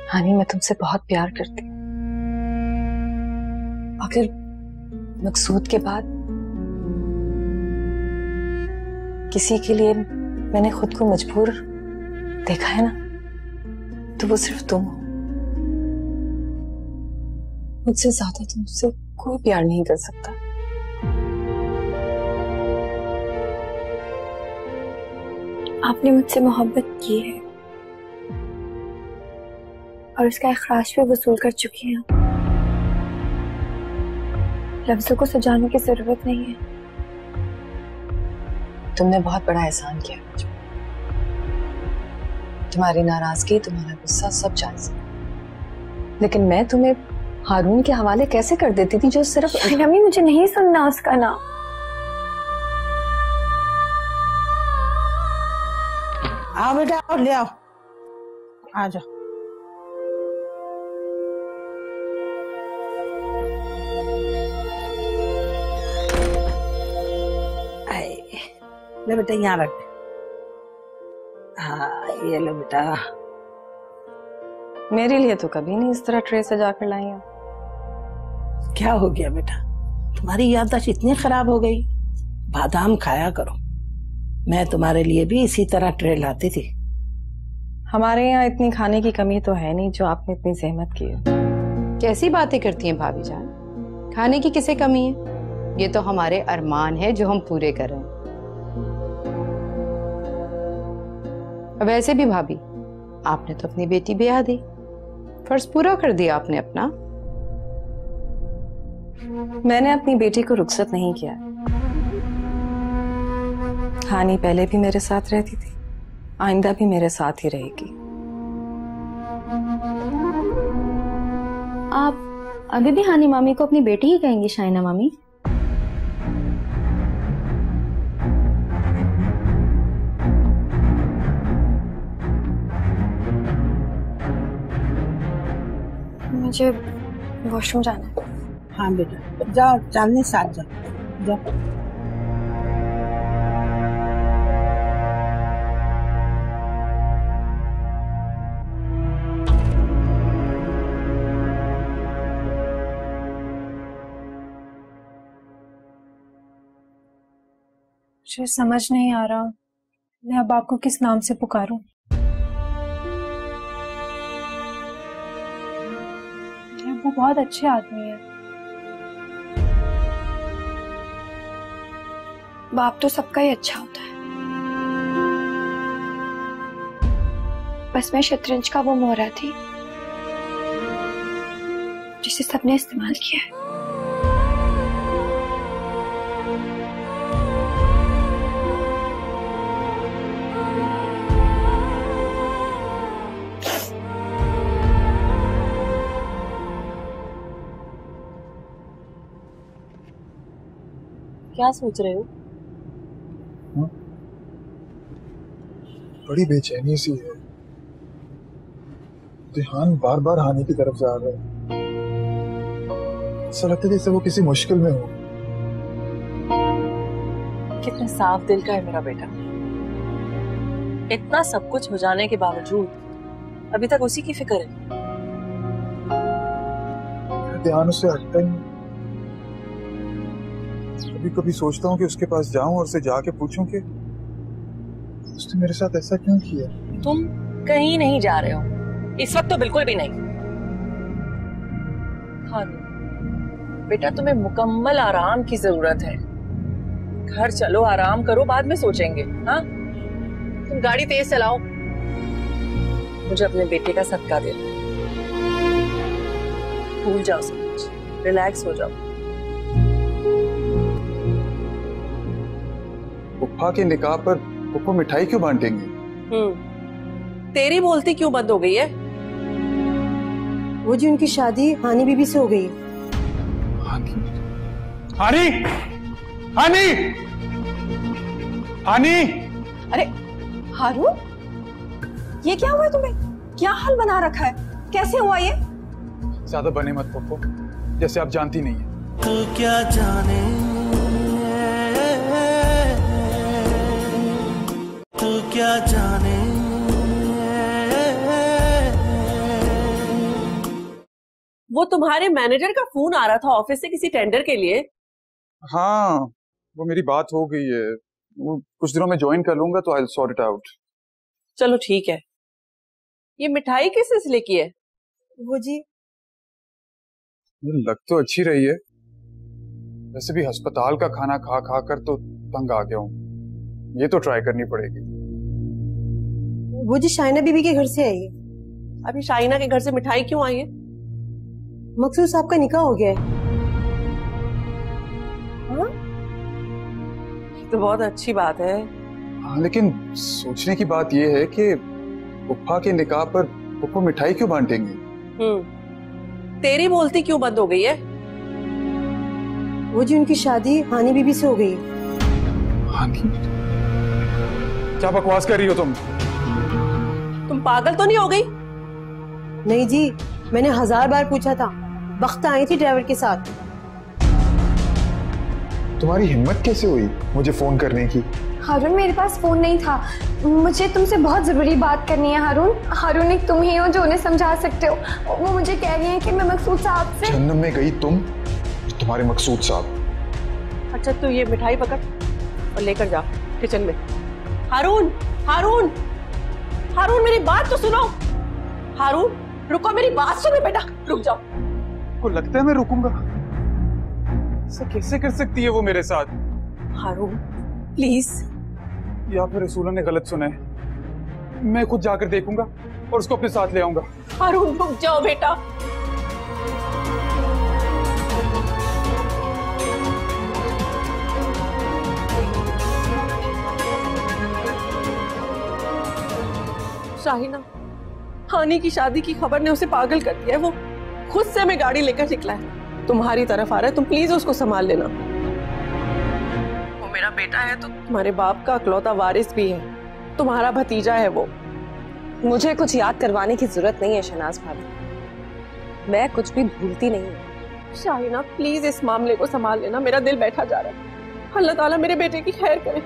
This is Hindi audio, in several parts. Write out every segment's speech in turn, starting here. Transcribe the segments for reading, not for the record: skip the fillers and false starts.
हानी, मैं तुमसे बहुत प्यार करती हूँ। अगर मकसूद के बाद किसी के लिए मैंने खुद को मजबूर देखा है ना, तो वो सिर्फ तुम हो। मुझसे ज्यादा तुमसे कोई प्यार नहीं कर सकता। आपने मुझसे मोहब्बत की है और उसका इखराज भी वसूल कर चुकी हैं। लफ्जों को सजाने की जरूरत नहीं है। तुमने बहुत बड़ा एहसान किया मुझ पर। तुम्हारी नाराजगी, तुम्हारा गुस्सा सब जायज है, लेकिन मैं तुम्हें हारून के हवाले कैसे कर देती थी जो सिर्फ। मम्मी, मुझे नहीं सुनना उसका नाम। आओ बेटा, आओ, ले आओ, आ जाओ। ले बेटा, यहाँ रख। हाँ, ये लो बेटा। मेरे लिए तो कभी नहीं इस तरह ट्रे सजा कर लाई हो। क्या हो गया बेटा, तुम्हारी याददाश्त इतनी खराब हो गई? बादाम खाया करो। मैं तुम्हारे लिए भी इसी तरह ट्रे लाती थी। हमारे यहाँ इतनी खाने की कमी तो है नहीं जो आपने इतनी जहमत की है। कैसी बातें करती हैं भाभी जान, खाने की किसे कमी है? ये तो हमारे अरमान है जो हम पूरे कर रहे हैं। वैसे भी भाभी, आपने तो अपनी बेटी ब्याह दी, फर्ज पूरा कर दिया आपने अपना। मैंने अपनी बेटी को रुखसत नहीं किया। हानी पहले भी मेरे साथ रहती थी, आइंदा भी मेरे साथ ही रहेगी। आप अभी भी हानी मामी को अपनी बेटी ही कहेंगी शाइना मामी? मुझे वॉशरूम जाना है। हाँ बेटा, जाओ, चांदनी साथ जाओ, जाओ। मुझे समझ नहीं आ रहा मैं अब आपको किस नाम से पुकारूं। वो बहुत अच्छे आदमी है। बाप तो सबका ही अच्छा होता है, बस मैं शतरंज का वो मोहरा थी जिसे सबने इस्तेमाल किया है। क्या सोच रहे हो? बड़ी बेचैनी सी है। ध्यान बार बार हानि की तरफ जा रहा है। ऐसा लगता है जैसे वो किसी मुश्किल में हो। कितने साफ दिल का है मेरा बेटा। इतना सब कुछ हो जाने के बावजूद अभी तक उसी की फिक्र है। ध्यान उससे हटता ही। कभी कभी सोचता हूँ कि उसके पास जाऊं और उसे जाके पूछूं कि उसने मेरे साथ ऐसा क्यों किया। तुम कहीं नहीं जा रहे हो इस वक्त, तो बिल्कुल भी नहीं। हाँ बेटा, तुम्हें मुकम्मल आराम की जरूरत है। घर चलो, आराम करो, बाद में सोचेंगे। हाँ, तुम गाड़ी तेज चलाओ, मुझे अपने बेटे का सदका दे दो। भूल जाओ सब कुछ, रिलैक्स हो जाओ। पुप्पा के निकाह पर पुप्पा मिठाई क्यों बांटेंगे? तेरी बोलती क्यों बंद हो गई है? वो जी उनकी शादी हानी बीबी से हो गई है। हानी? हानी! हानी! हानी! अरे हारून, ये क्या हुआ तुम्हें? क्या हाल बना रखा है? कैसे हुआ ये? ज्यादा बने मत पप्पो, जैसे आप जानती नहीं है। तू क्या जाने, तू क्या जाने, वो तुम्हारे मैनेजर का फोन आ रहा था ऑफिस से किसी टेंडर के लिए। हाँ, वो मेरी बात हो गई है, वो कुछ दिनों में ज्वाइन कर लूंगा तो I will sort it out. चलो ठीक है। ये मिठाई किस सिलसिले की है? वो जी ये लग तो अच्छी रही है, वैसे भी अस्पताल का खाना खा खा कर तो तंग आ गया हूँ, ये तो ट्राई करनी पड़ेगी। वो जी शाइना बीबी के घर से आई है। अभी शाइना के घर से मिठाई क्यों आई है? मकसूद साहब का निकाह हो गया है। हाँ? तो बहुत अच्छी बात है। हाँ, लेकिन सोचने की बात यह है कि पुप्पा के निकाह पर पुप्पा मिठाई क्यों बांटेंगी? तेरी बोलती क्यों बंद हो गई है? वो जी उनकी शादी हानी बीबी से हो गई है। हानी? क्या बकवास कर रही हो तुम? तुम पागल तो नहीं हो गई? नहीं जी, मैंने 1000 बार पूछा था। बख्ता आई थी ड्राइवर के साथ। तुम्हारी हिम्मत कैसे हुई मुझे फोन करने की? हारून, मेरे पास फोन नहीं था। मुझे तुमसे बहुत जरूरी बात करनी है हारून। हारून, एक तुम ही हो जो उन्हें समझा सकते हो। वो मुझे कह रही हैं कि मैं मकसूद साहब से। जहन्नम में गई तुम, तुम्हारे मकसूद साहब। अच्छा, तू ये मिठाई पकड़ और लेकर जा किचन में। हारून, हारून, हारून, मेरी बात तो सुनो। हारून, रुको, मेरी बात सुनो बेटा, रुक जाओ। को लगता है मैं रुकूंगा? ऐसा कैसे कर सकती है वो मेरे साथ? हारून, प्लीज। या फिर रसूला ने गलत सुना है। मैं खुद जाकर देखूंगा और उसको अपने साथ ले आऊंगा। हारून, रुक जाओ बेटा। शाहिना, हानी की शादी की खबर ने उसे पागल कर दिया है। वो खुद से हमें गाड़ी लेकर निकला है, तुम्हारी तरफ आ रहा है। तुम प्लीज उसको संभाल लेना। वो मेरा बेटा है तो तुम्हारे बाप का इकलौता वारिस भी है, तुम्हारा भतीजा है वो। मुझे कुछ याद करवाने की जरूरत नहीं है शहनाज भाभी, मैं कुछ भी भूलती नहीं हूँ। शाहिना, प्लीज इस मामले को संभाल लेना, मेरा दिल बैठा जा रहा है। अल्लाह ताला मेरे बेटे की खैर करे।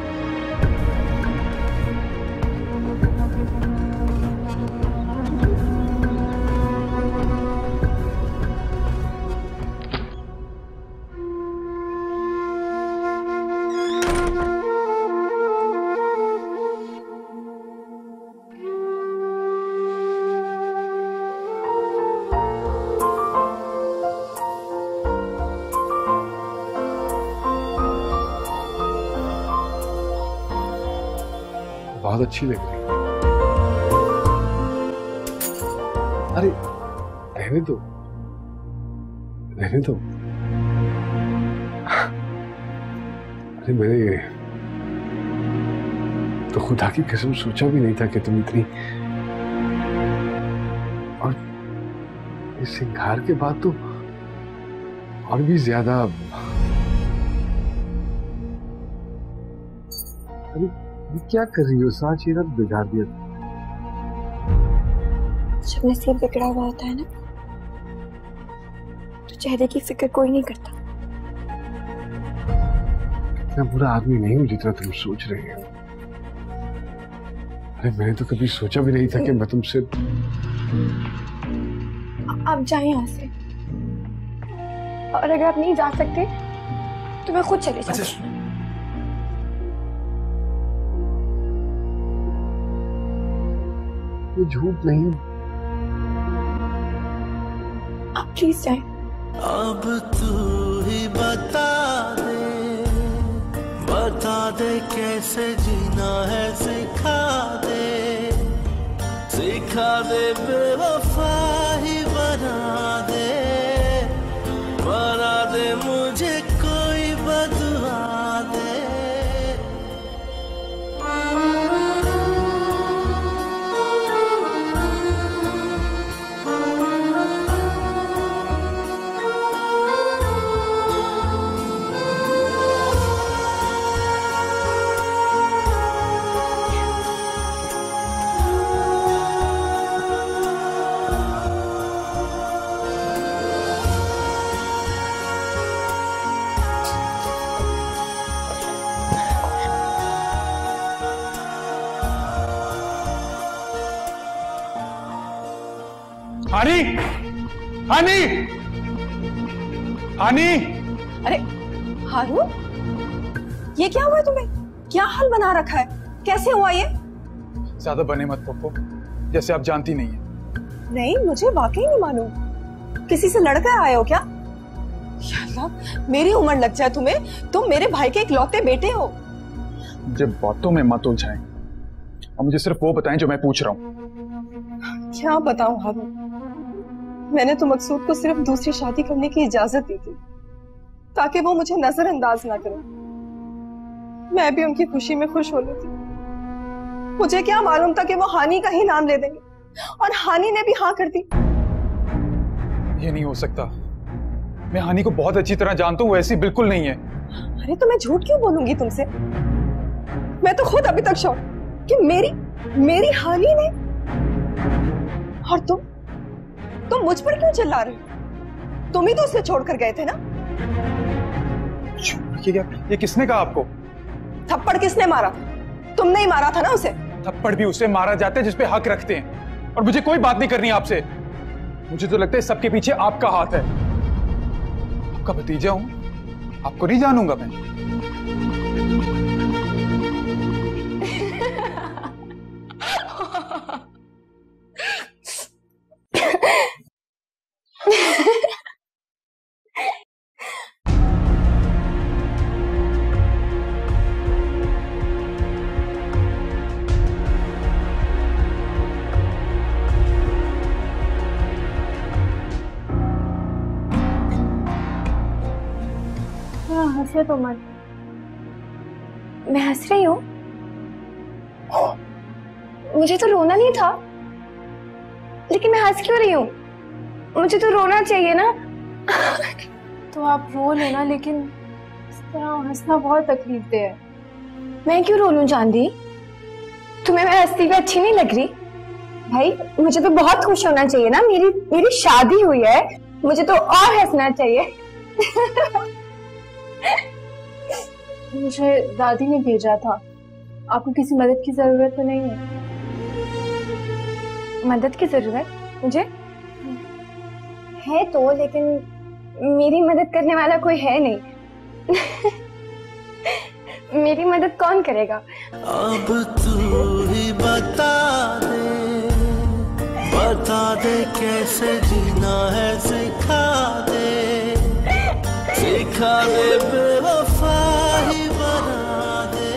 बहुत अच्छी लग रही है। अरे रहने दो, रहने दो। अरे मैंने तो खुदा की कसम सोचा भी नहीं था कि तुम इतनी, और इस सिंगार के बाद तो और भी ज्यादा। अरे क्या कर रही हो? सारा चेहरा बिगाड़ दिया। जब नसीब बिगड़ा हुआ होता है ना, तो चेहरे की फिक्र कोई नहीं करता। मैं बुरा आदमी नहीं हूं जितना तुम सोच रहे हो। अरे मैंने तो कभी सोचा भी नहीं था कि मैं तुमसे। आप जाएं यहाँ से, और अगर आप नहीं जा सकते तो मैं खुद चले जाऊंगी। ये झूठ नहीं। आप प्लीज जाएं। अब तू ही बता दे कैसे जीना है, सिखा दे बेवफा ही बना दे मुझे कोई बदुआ दे। हानी, हानी, हानी। अरे हारून, ये क्या हुआ तुम्हें? क्या हाल बना रखा है? कैसे हुआ ये? ज्यादा बने मत पप्पो, जैसे आप जानती नहीं है। नहीं, मुझे वाकई नहीं मालूम। किसी से लड़कर आए हो क्या? या अल्लाह, मेरी उम्र लग जाए तुम्हें। तुम मेरे भाई के इकलौते बेटे हो। मुझे बातों में मत उलझाएं और मुझे सिर्फ वो बताएं जो मैं पूछ रहा हूँ। क्या बताऊं हारून, मैंने तो मकसूद को सिर्फ दूसरी शादी करने की इजाजत दी थी ताकि वो मुझे नजरअंदाज ना करे। मैं भी उनकी खुशी में खुश होनी थी। मुझे क्या मालूम था कि वो हानी का ही नाम ले देंगे, और हानी ने भी हाँ कर दी। ये नहीं हो सकता। मैं हानी को बहुत अच्छी तरह जानता हूँ, वो ऐसी बिल्कुल नहीं है। अरे तो मैं झूठ क्यों बोलूंगी तुमसे? मैं तो खुद अभी तक शौक कि मेरी हानी ने। और तुम मुझ पर क्यों चिल्ला रहे हो? तुम ही तो उसे छोड़कर गए थे ना? ये किसने कहा आपको? थप्पड़ किसने मारा? तुमने ही मारा था ना उसे। थप्पड़ भी उसे मारा जाता है जिसपे हक रखते हैं, और मुझे कोई बात नहीं करनी आपसे। मुझे तो लगता है सबके पीछे आपका हाथ है। आपका भतीजा हूं, आपको नहीं जानूंगा मैं। हंसे तो मत। मैं हंस रही हूँ? मुझे तो रोना नहीं था, लेकिन मैं हंस क्यों रही हूँ? मुझे तो रोना चाहिए ना। तो आप रो लेना, लेकिन इस तरह हंसना बहुत तकलीफ दे है। मैं क्यों रो लूं चांदी? तुम्हें मैं हंसती हुई अच्छी नहीं लग रही? भाई मुझे तो बहुत खुश होना चाहिए ना। मेरी शादी हुई है, मुझे तो और हंसना चाहिए। मुझे दादी ने भेजा था। आपको किसी मदद की जरूरत तो नहीं है? मदद की जरूरत मुझे है तो, लेकिन मेरी मदद करने वाला कोई है नहीं। मेरी मदद कौन करेगा? अब तू ही बता दे कैसे जीना है, सिखा दे बेवफा ही बना दे।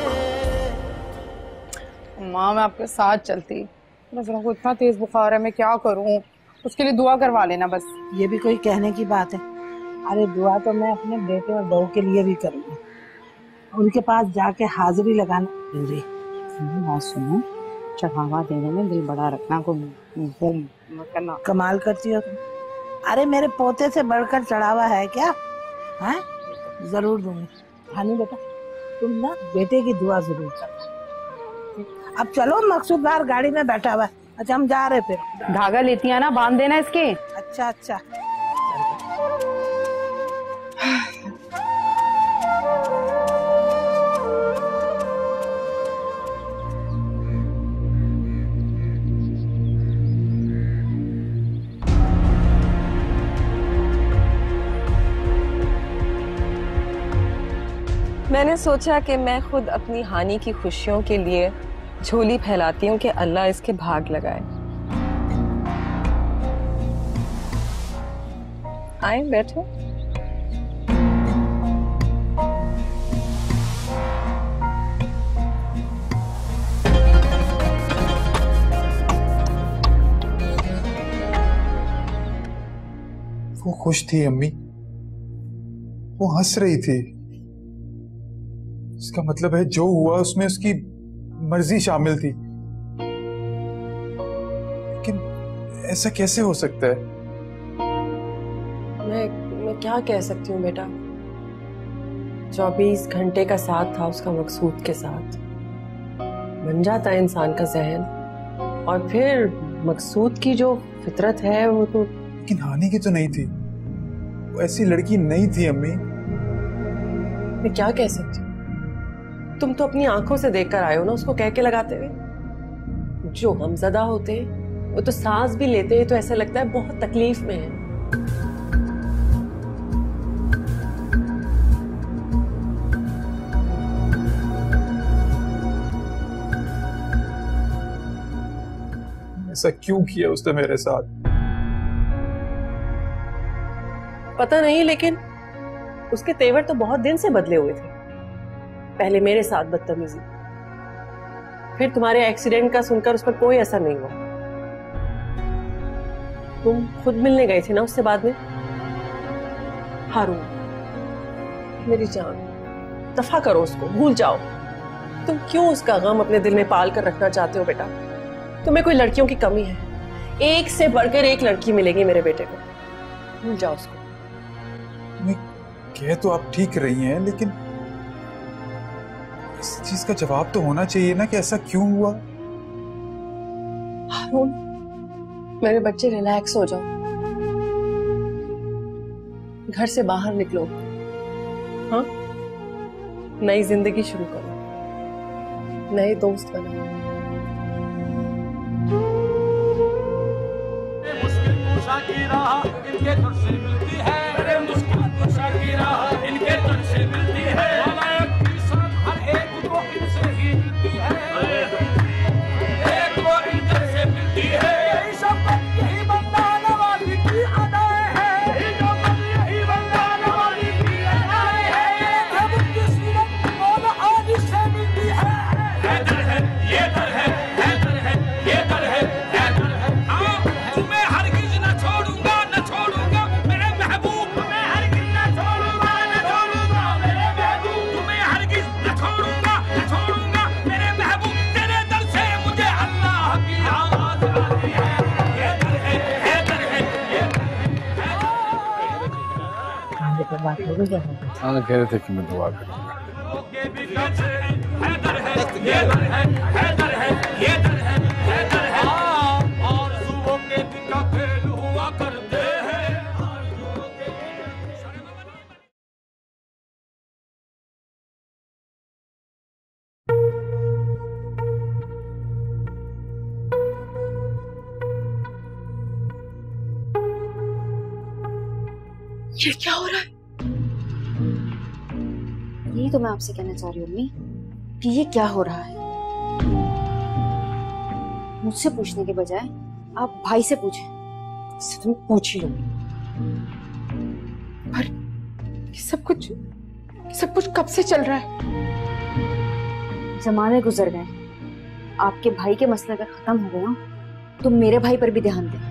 माँ मैं आपके साथ चलती, नजरों को इतना तेज बुखार है, मैं क्या करूँ? उसके लिए दुआ करवा लेना बस। ये भी कोई कहने की बात है? अरे दुआ तो मैं अपने बेटे और बहू के लिए भी करूँगी। उनके पास जाके हाजिरी लगाना जरूरी। बात सुनो, चढ़ावा देने में दिल बड़ा रखना को करना। कमाल करती हो तुम। अरे मेरे पोते से बढ़कर चढ़ावा है क्या? हाँ जरूर दूंगी। हानी बेटा, तुम ना बेटे की दुआ जरूर करना। अब चलो, मकसूद बाहर गाड़ी में बैठा हुआ है। अच्छा हम जा रहे, फिर धागा लेती है ना, बांध देना इसके। अच्छा अच्छा। मैंने सोचा कि मैं खुद अपनी हानि की खुशियों के लिए झोली फैलाती हूँ कि अल्लाह इसके भाग लगाए। आए बैठो। वो खुश थी अम्मी, वो हंस रही थी। इसका मतलब है जो हुआ उसमें उसकी मर्जी शामिल थी। लेकिन ऐसा कैसे हो सकता है? मैं क्या कह सकती हूँ बेटा। 24 घंटे का साथ था उसका मकसूद के साथ। बन जाता है इंसान का जहन, और फिर मकसूद की जो फितरत है वो तो। लेकिन हानि की तो नहीं थी, वो ऐसी लड़की नहीं थी अम्मी। मैं क्या कह सकती हूँ? तुम तो अपनी आंखों से देखकर आए हो ना उसको कह के लगाते हुए। जो हमज़दा होते हैं वो तो सांस भी लेते हैं तो ऐसा लगता है बहुत तकलीफ में है। ऐसा क्यों किया उसने मेरे साथ? पता नहीं, लेकिन उसके तेवर तो बहुत दिन से बदले हुए थे। पहले मेरे साथ बदतमीजी, फिर तुम्हारे एक्सीडेंट का सुनकर उस पर कोई असर नहीं हुआ। तुम खुद मिलने गए थे ना उससे बाद में? हारून, मेरी जान, दफा करो उसको, भूल जाओ। तुम क्यों उसका गम अपने दिल में पाल कर रखना चाहते हो बेटा? तुम्हें कोई लड़कियों की कमी है? एक से बढ़कर एक लड़की मिलेगी मेरे बेटे को, भूल जाओ उसको। कह तो आप ठीक रही हैं, लेकिन इस चीज का जवाब तो होना चाहिए ना कि ऐसा क्यों हुआ। हारून, मेरे बच्चे, रिलैक्स हो जाओ, घर से बाहर निकलो, हाँ, नई जिंदगी शुरू करो, नए दोस्त बनाओ। की राह इनके तुर से मिलती है, अरे मुस्कुराती की राह इनके तुर से मिलती है, वालायत की साथ हर एक को इनसे ही मिलती है, एक को इनसे से मिलती है। यही शब्द यही बंदा नवाजी की अदाएं है, यही शब्द यही बंदा नवाजी की अदाएं है, जब उनकी सीरत मौला आदि से मिलती है। हैदर है ये दर है, हैदर है ये दर है, हैदर है। तुम्हें हरगिज न छोड़ूंगा, न छोड़ूंगा मेरे महबूब, तुम्हें हरगिज न छोड़ूंगा, न छोड़ूंगा मेरे महबूब, तुम्हें हरगिज न छोड़ूंगा, न छोड़ूंगा मेरे महबूब। तेरे दर से मुझे अल्लाह की आवाज आती है, ये दर है, ये दर है, ये आगे तो बात हो गई। हाँ, कह रहे थे कि मैं दुआ करूंगा। हैदर है, ये दर है, हैदर है, ये दर है, हैदर है। और सुबह के बिका फेल हुआ करते हैं। ये क्या हो रहा है? यही तो मैं आपसे कहना चाह रही हूँ अम्मी कि ये क्या हो रहा है। मुझसे पूछने के बजाय आप भाई से पूछें। इससे तुम पूछ ही लोगी। पर ये सब कुछ कब से चल रहा है? जमाने गुजर गए। आपके भाई के मसले अगर खत्म हो गया तो मेरे भाई पर भी ध्यान दें।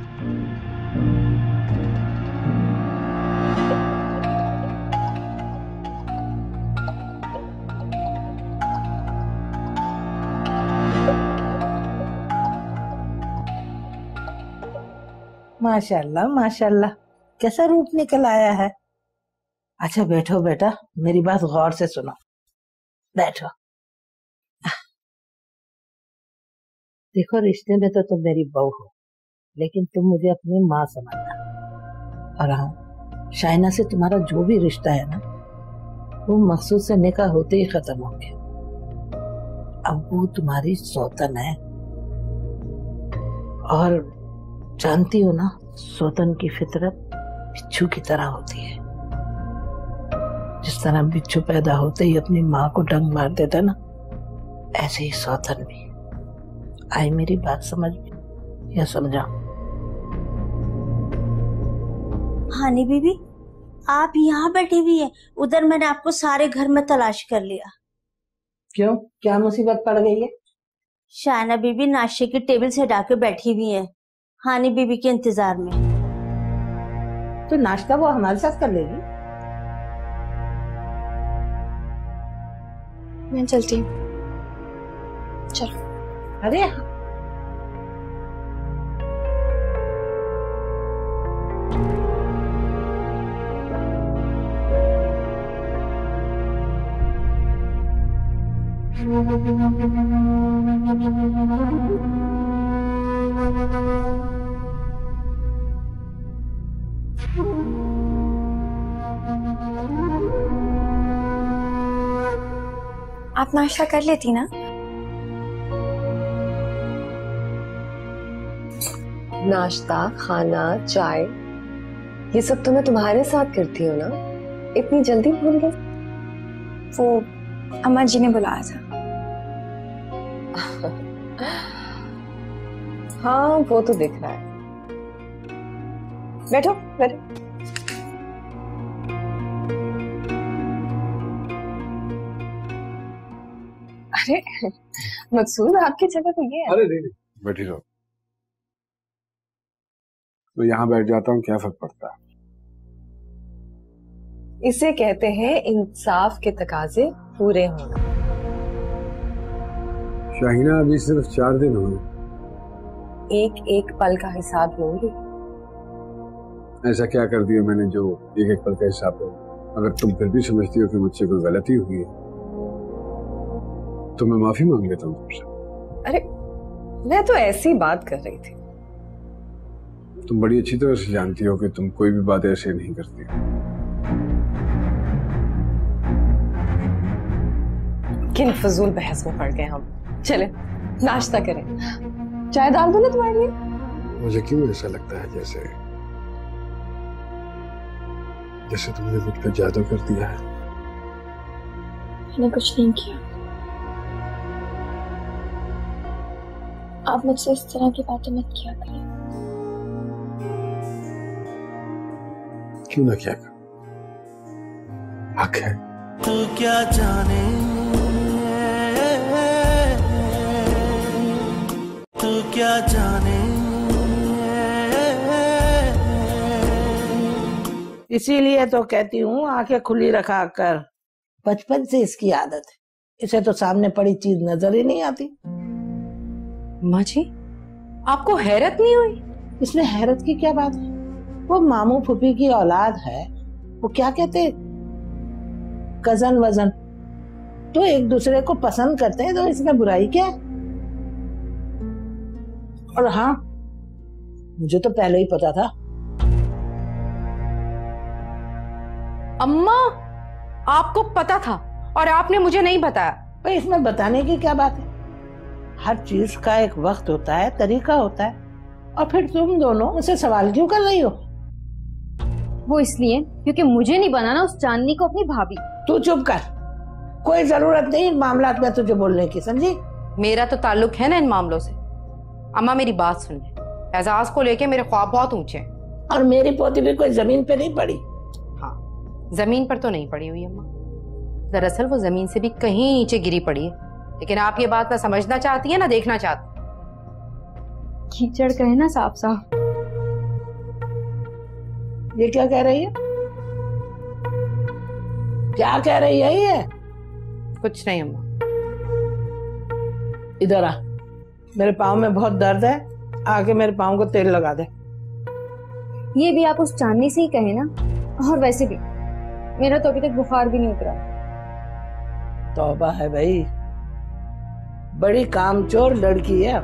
माशाल्लाह माशाल्लाह, कैसा रूप निकल आया है। अच्छा बैठो बेटा, मेरी बात गौर से सुनो, बैठो। देखो, रिश्ते में तो तुम मेरी बहू हो, लेकिन तुम मुझे अपनी माँ समझना। और हाँ, शाइना से तुम्हारा जो भी रिश्ता है ना, वो मकसूद से निकाह होते ही खत्म हो गया। अब वो तुम्हारी सौतन है, और जानती हो ना, सौतन की फितरत बिच्छू की तरह होती है। जिस तरह बिच्छू पैदा होते ही अपनी माँ को डंक मार देता ना, ऐसे ही सौतन भी। आई मेरी बात समझ में या समझा? हानी बीबी, आप यहाँ बैठी हुई है, उधर मैंने आपको सारे घर में तलाश कर लिया। क्यों, क्या मुसीबत पड़ गई है? शाइना बीबी नाश्ते की टेबल से हटा के बैठी हुई है, हानी बीबी के इंतजार में। तो नाश्ता वो हमारे साथ कर लेगी। मैं चलती हूँ। चलो। अरे आप नाश्ता कर लेती ना? नाश्ता, खाना, चाय, ये सब तो मैं तुम्हारे साथ करती हूँ ना। इतनी जल्दी भूल गई? वो अमर जी ने बुलाया था। हाँ वो तो दिख रहा है। बैठो बैठो। अरे मकसूद आपकी जगह तो ये है। अरे नहीं बैठी रहो। तो यहाँ बैठ जाता हूँ, क्या फर्क पड़ता है? इसे कहते हैं इंसाफ के तकाजे पूरे होना। शाहीना अभी सिर्फ 4 दिन हुए। एक एक पल का हिसाब लूंगी। ऐसा क्या कर दिया मैंने जो एक एक पल का हिसाब लो? अगर तुम फिर भी समझती हो कि मुझसे कोई गलती हुई है तो मैं माफी मांग लेता हूँ तुमसे। अरे मैं तो ऐसी बात कर रही थी। तुम बड़ी अच्छी तरह से जानती हो कि तुम कोई भी बात ऐसे नहीं करती। किन फजूल बहस में पड़ गए हम। चले नाश्ता करें। चाय डाल दूं ना तुम्हारे लिए? मुझे क्यों ऐसा लगता है जैसे तुमने मुझ पर जादू कर दिया है। मैंने कुछ नहीं किया। आप मुझसे इस तरह की बातें मत किया करें। क्यों ना क्या कर, हक है। तू क्या जाने, तू क्या जाने। इसीलिए तो कहती हूँ आंखें खुली रखा कर। बचपन से इसकी आदत है, इसे तो सामने पड़ी चीज नजर ही नहीं आती। माँ जी आपको हैरत नहीं हुई? इसमें हैरत की क्या बात है? वो मामू फूफी की औलाद है, वो क्या कहते, कजन वजन, तो एक दूसरे को पसंद करते हैं, तो इसमें बुराई क्या है? और हाँ, मुझे तो पहले ही पता था। अम्मा आपको पता था और आपने मुझे नहीं बताया? भाई इसमें बताने की क्या बात है? हर चीज का एक वक्त होता है, तरीका होता है। और फिर तुम दोनों मुझसे सवाल क्यों कर रही हो? वो इसलिए क्योंकि मुझे नहीं बनाना उस चांदनी को अपनी भाभी। तू चुप कर, कोई जरूरत नहीं इन मामलात में तुझे बोलने की, समझी? मेरा तो ताल्लुक है ना इन मामलों से। अम्मा मेरी बात सुन ले, एजाज को लेके मेरे ख्वाब बहुत ऊंचे हैं। और मेरी पोती भी कोई जमीन पे नहीं पड़ी। हाँ जमीन पर तो नहीं पड़ी हुई अम्मा, दरअसल वो जमीन से भी कहीं नीचे गिरी पड़ी है, लेकिन आप ये बात ना समझना चाहती है ना देखना चाहती। कीचड़ कहे ना साफ साफ। ये क्या कह रही है? क्या कह रही है ये? कुछ नहीं अम्मा। इधर आ, मेरे पाँव में बहुत दर्द है, आके मेरे पाँव को तेल लगा दे। ये भी आप उस चांदनी से ही कहे ना, और वैसे भी मेरा तो अभी तक बुखार भी नहीं उतरा। तौबा है भाई, बड़ी कामचोर लड़की है।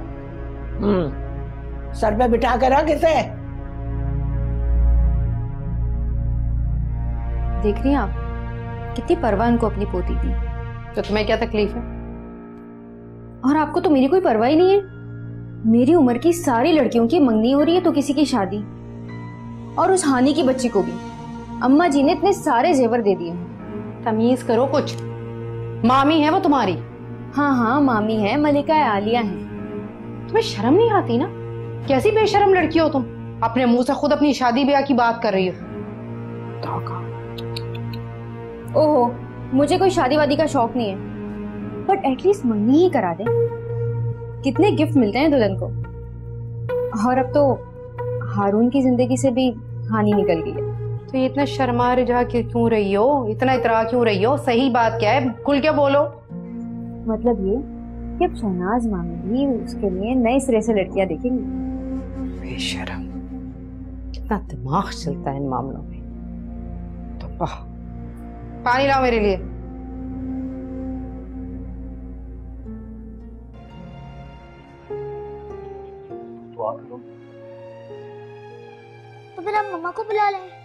सर पे बिठा कर रख इसे। देख रही हैं आप कितनी परवाह इनको अपनी पोती की। तो तुम्हें क्या तकलीफ है? और आपको तो मेरी कोई परवाह ही नहीं है। मेरी उम्र की सारी लड़कियों की मंगनी हो रही है तो किसी की शादी, और उस हानि की बच्ची को भी अम्मा जी ने इतने सारे जेवर दे दिए। तमीज करो कुछ, मामी है वो तुम्हारी। हाँ हाँ मामी है, मलिका आलिया है। तुम्हें शर्म नहीं आती ना? कैसी बेशर्म लड़की हो तुम, अपने मुंह से खुद अपनी शादी ब्याह की बात कर रही हो। ओहो, मुझे कोई शादी वादी का शौक नहीं है, बट एटलीस्ट मंगनी ही करा दे। कितने गिफ्ट मिलते हैं दुल्हन को। और अब तो हारून की जिंदगी से भी हानि निकल गई है। तो ये इतना शर्मा रिझा क्यों रही हो, इतना इतरा क्यों रही हो? सही बात क्या है, खुल के बोलो। मतलब ये कि अब शहनाज मामी भी उसके लिए नए सिरे से लड़कियां देखेंगी। बेशर्म, कितना दिमाग चलता है इन मामलों में। तो पानी लाओ मेरे लिए। तो फिर आप मम्मा को बुला लें।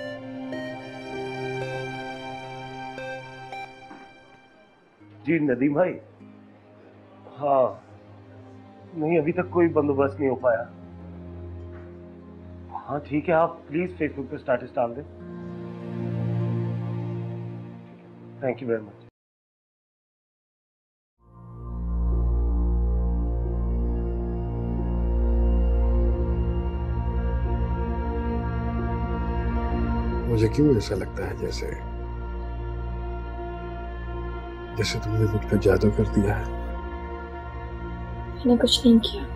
जी नदीम भाई, हाँ नहीं अभी तक कोई बंदोबस्त नहीं हो पाया। हाँ ठीक है, आप प्लीज फेसबुक पे स्टेटस डाल दें। Thank you very much. मुझे क्यों ऐसा लगता है जैसे जैसे तुमने मुझ पर जादू कर दिया है। मैंने कुछ नहीं किया।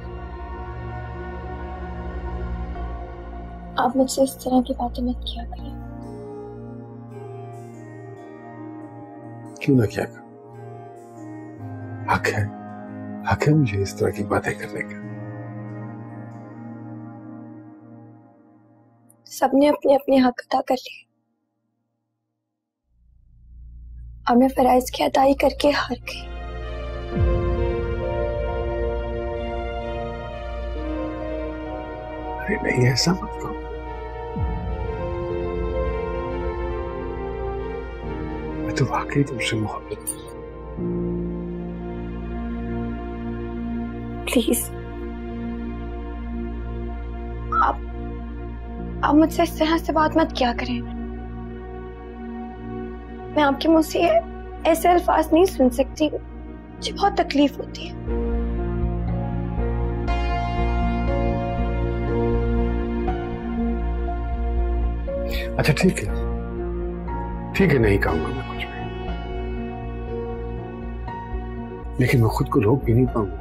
आप मुझसे इस तरह की बातें मत किया करें। क्यों ना किया कर? हक है मुझे इस तरह की बातें करने का। सबने अपने अपने हक अदा कर लिए और मैं फराइज की अदाई करके हार गई। अरे नहीं, ऐसा मत करो। मैं तो वाकई तुमसे मोहब्बत करता हूं। प्लीज आप मुझसे इस तरह से बात मत किया करें। मैं आपके मुंह से ऐसे अल्फाज नहीं सुन सकती, मुझे बहुत तकलीफ होती है। अच्छा ठीक है, नहीं कहूंगा मैं कुछ भी, लेकिन मैं खुद को रोक भी नहीं पाऊंगा।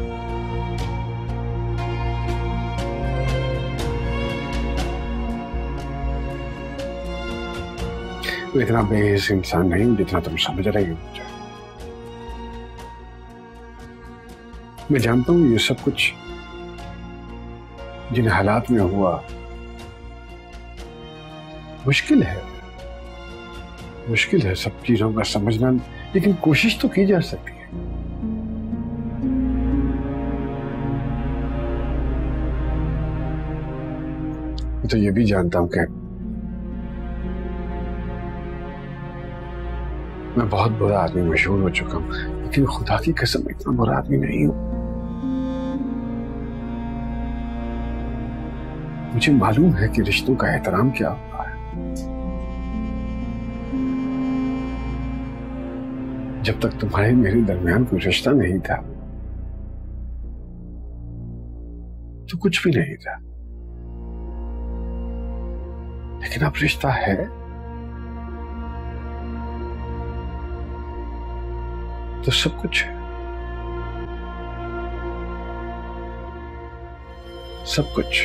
मैं इतना बेहिस इंसान नहीं हूं जितना तुम समझ रही हो मुझे। मैं जानता हूं ये सब कुछ जिन हालात में हुआ मुश्किल है सब चीजों का समझना, लेकिन कोशिश तो की जा सकती है। मैं तो ये भी जानता हूं कि मैं बहुत बुरा आदमी मशहूर हो चुका हूं, लेकिन खुदा की कसम इतना बुरा आदमी नहीं हूं। मुझे मालूम है कि रिश्तों का एहतराम क्या होता है। जब तक तुम्हारे मेरे दरमियान कोई रिश्ता नहीं था तो कुछ भी नहीं था, लेकिन अब रिश्ता है तो सब कुछ है, सब कुछ।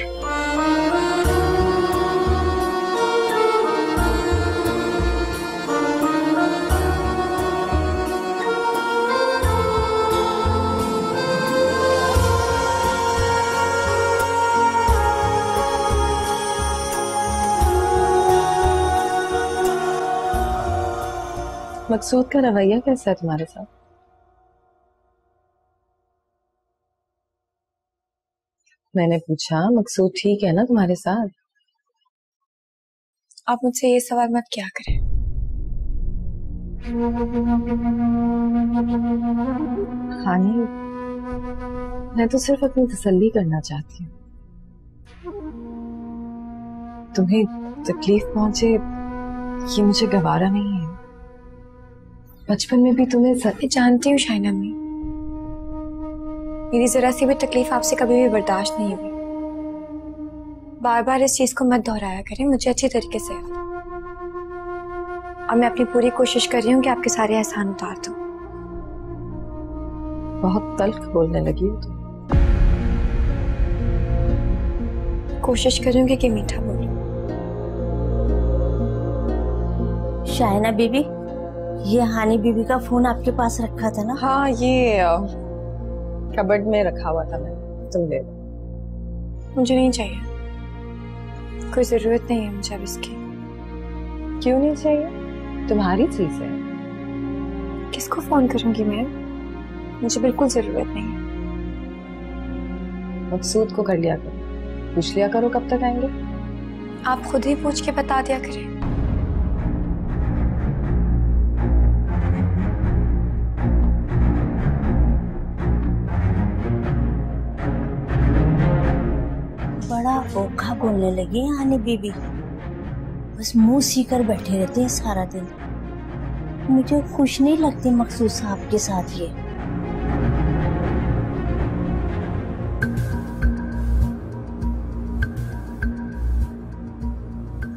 मकसूद का रवैया कैसा है तुम्हारे साथ? मैंने पूछा मकसूद ठीक है ना तुम्हारे साथ? आप मुझसे ये सवाल मत किया करें। हानी, मैं तो सिर्फ अपनी तसल्ली करना चाहती हूँ। तुम्हें तकलीफ पहुंचे ये मुझे गवारा नहीं है। बचपन में भी तुम्हें मैं जानती हूँ शाइना मी, मेरी जरा सी भी तकलीफ आपसे कभी भी बर्दाश्त नहीं हुई। बार बार इस चीज को मत दोहराया करें, मुझे अच्छी तरीके से। और मैं अपनी पूरी कोशिश कर रही हूँ कि आपके सारे एहसान उतार दूं। बहुत तल्ख बोलने लगी हो तुम। कोशिश करूंगी कि मीठा बोलूं। शाइना बीबी, ये हानी बीबी का फोन आपके पास रखा था ना? हाँ, ये कबर्ड में रखा हुआ था मैंने, तुम ले लो। मुझे नहीं चाहिए, कोई जरूरत नहीं है मुझे अब इसकी। क्यों नहीं चाहिए? तुम्हारी चीज है। किसको फोन करूंगी मैं? मुझे बिल्कुल जरूरत नहीं है। मकसूद को कर लिया करो, पूछ लिया करो कब तक आएंगे। आप खुद ही पूछ के बता दिया करें। बड़ा ओखा बोलने लगी है हानी बीबी, बस मुंह सीकर बैठे रहते हैं सारा दिन। मुझे खुश नहीं लगती मकसूद साहब के साथ ये।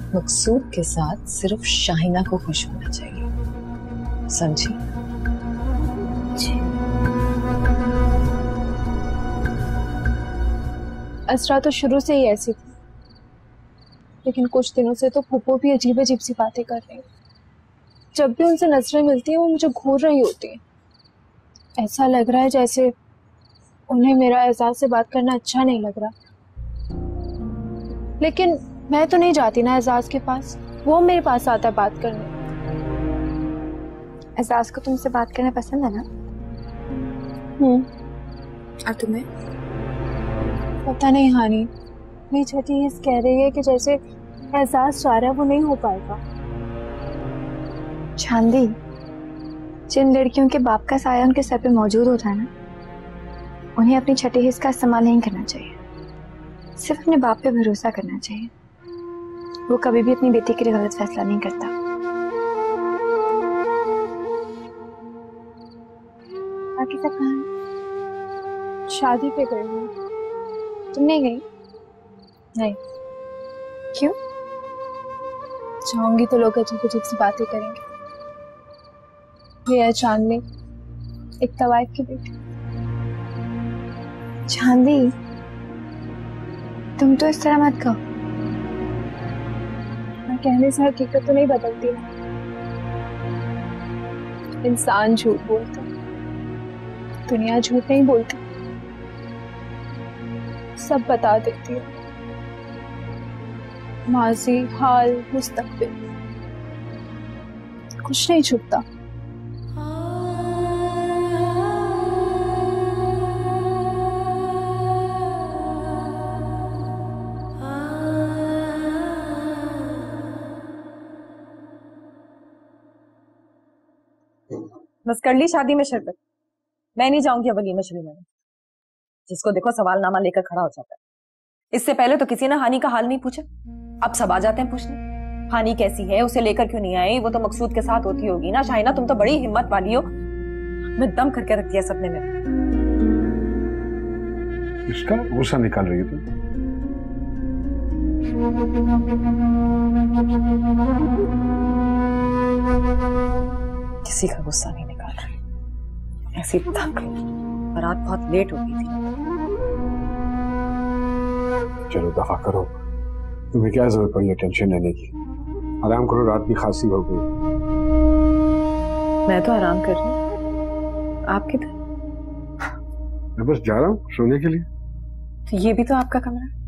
मकसूद के साथ सिर्फ शाहिना को खुश होना चाहिए, समझी? असरा तो शुरू से ही ऐसी थी, लेकिन कुछ दिनों से तो फूफो भी अजीब अजीब सी बातें कर रही है। जब भी उनसे नजरें मिलती हैं वो मुझे घूर रही होती हैं। ऐसा लग रहा है जैसे उन्हें मेरा एजाज से बात करना अच्छा नहीं लग रहा। लेकिन मैं तो नहीं जाती ना एजाज के पास, वो मेरे पास आता है बात करने। एजाज को तुमसे बात करना पसंद है ना? और तुम्हें? पता नहीं हानी, मेरी छठी हिस्स कह रही है कि जैसे एहसास चाह रहा है वो नहीं हो पाएगा। चांदी, जिन लड़कियों के बाप का साया उनके सर पे मौजूद होता है ना, उन्हें अपनी छठी हिस्स का इस्तेमाल नहीं करना चाहिए। सिर्फ अपने बाप पे भरोसा करना चाहिए। वो कभी भी अपनी बेटी के लिए गलत फैसला नहीं करता। बाकी सब कहाँ? शादी पे गई हूँ। तुम नहीं गई? नहीं। क्यों? जाऊंगी तो लोग अजीब अजीब सी बातें करेंगे। ये है चांदनी, एक तवाइफ की बेटी। चांदी, तुम तो इस तरह मत कहो। मैं कहने से हकीकत तो नहीं बदलती ना। इंसान झूठ बोलता, दुनिया झूठ नहीं बोलती। सब बता देती है, माजी, हाल, मुस्तकबिल, कुछ नहीं छुपता। बस कर ली शादी में शिरकत। मैं नहीं जाऊंगी वलीमे शरीमे में। जिसको देखो सवालनामा लेकर खड़ा हो जाता है। इससे पहले तो किसी ने हानि का हाल नहीं पूछा, अब सब आ जाते हैं पूछने। हानि कैसी है, उसे लेकर क्यों नहीं आई, वो तो मकसूद के साथ होती होगी ना। शाहिना, तुम तो बड़ी हिम्मत वाली हो। मैं दम करके रख दिया सपने में। इसका गुस्सा निकाल रही है तुम? किसी का गुस्सा नहीं निकाल रही, ऐसी थक गई। रात बहुत लेट हो गई थी। चलो दफा करो, तुम्हें क्या जरूरत पड़ी है टेंशन लेने की? आराम करो, रात की खांसी हो गई। मैं तो आराम कर रही हूँ, आप किधर? मैं बस जा रहा हूँ सोने के लिए। तो ये भी तो आपका कमरा है?